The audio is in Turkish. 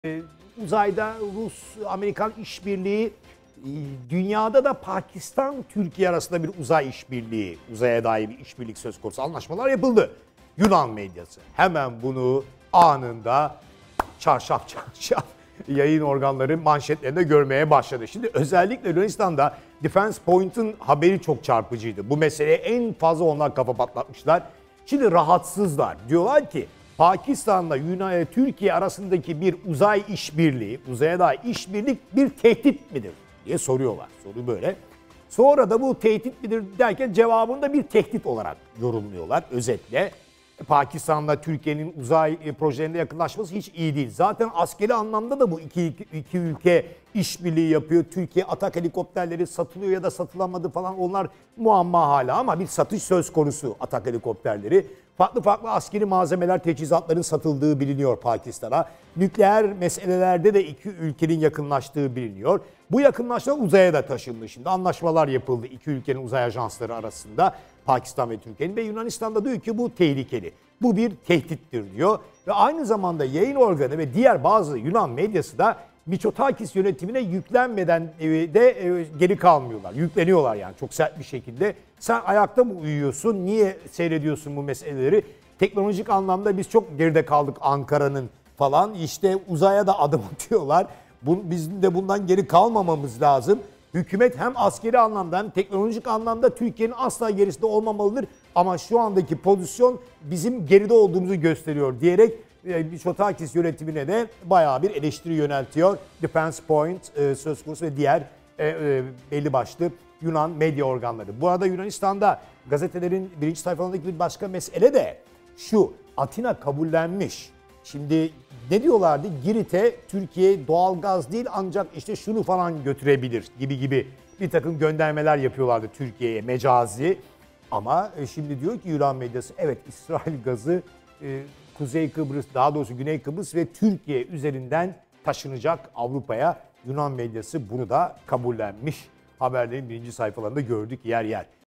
Ee, Uzayda Rus-Amerikan işbirliği, dünyada da Pakistan-Türkiye arasında bir uzay işbirliği, uzaya dair bir işbirlik söz konusu anlaşmalar yapıldı. Yunan medyası hemen bunu anında çarşaf çarşaf yayın organları manşetlerinde görmeye başladı. Şimdi özellikle Yunanistan'da Defense Point'ın haberi çok çarpıcıydı. Bu meseleye en fazla onlar kafa patlatmışlar. Şimdi rahatsızlar. Diyorlar ki Pakistan'la Türkiye arasındaki bir uzay işbirliği, uzaya dair işbirlik bir tehdit midir diye soruyorlar. Soru böyle. Sonra da bu tehdit midir derken cevabını da bir tehdit olarak yorumluyorlar özetle. Pakistan'la Türkiye'nin uzay projelerinde yakınlaşması hiç iyi değil. Zaten askeri anlamda da bu iki ülke işbirliği yapıyor. Türkiye atak helikopterleri satılıyor ya da satılamadı falan, onlar muamma hala, ama bir satış söz konusu atak helikopterleri. Farklı farklı askeri malzemeler, teçhizatların satıldığı biliniyor Pakistan'a. Nükleer meselelerde de iki ülkenin yakınlaştığı biliniyor. Bu yakınlaşma uzaya da taşındı şimdi. Anlaşmalar yapıldı iki ülkenin uzay ajansları arasında. Pakistan ve Türkiye'nin, ve Yunanistan'da diyor ki bu tehlikeli. Bu bir tehdittir diyor. Ve aynı zamanda yayın organı ve diğer bazı Yunan medyası da Mitsotakis yönetimine yüklenmeden de geri kalmıyorlar. Yükleniyorlar yani çok sert bir şekilde. Sen ayakta mı uyuyorsun? Niye seyrediyorsun bu meseleleri? Teknolojik anlamda biz çok geride kaldık Ankara'nın falan. İşte uzaya da adım atıyorlar. Bizim de bundan geri kalmamamız lazım. Hükümet hem askeri anlamda hem teknolojik anlamda Türkiye'nin asla gerisinde olmamalıdır. Ama şu andaki pozisyon bizim geride olduğumuzu gösteriyor diyerek Mitsotakis yönetimine de bayağı bir eleştiri yöneltiyor. Defense Point söz konusu ve diğer belli başlı Yunan medya organları. Bu arada Yunanistan'da gazetelerin birinci sayfalarındaki bir başka mesele de şu: Atina kabullenmiş. Şimdi ne diyorlardı? Girit'e Türkiye doğalgaz değil ancak işte şunu falan götürebilir gibi bir takım göndermeler yapıyorlardı Türkiye'ye, mecazi. Ama şimdi diyor ki Yunan medyası, evet İsrail gazı Kuzey Kıbrıs, daha doğrusu Güney Kıbrıs ve Türkiye üzerinden taşınacak Avrupa'ya. Yunan medyası bunu da kabullenmiş. Haberlerin birinci sayfalarında gördük yer yer.